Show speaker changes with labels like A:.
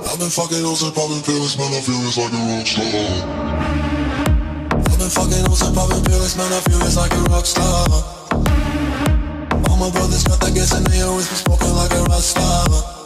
A: I've been fucking hoes and popping pills, man, I feel it's like a rock star. I've been fucking hoes and popping pills, man, I feel it's like a rock star. All my brothers got that gas and they always been smoking like a rock star.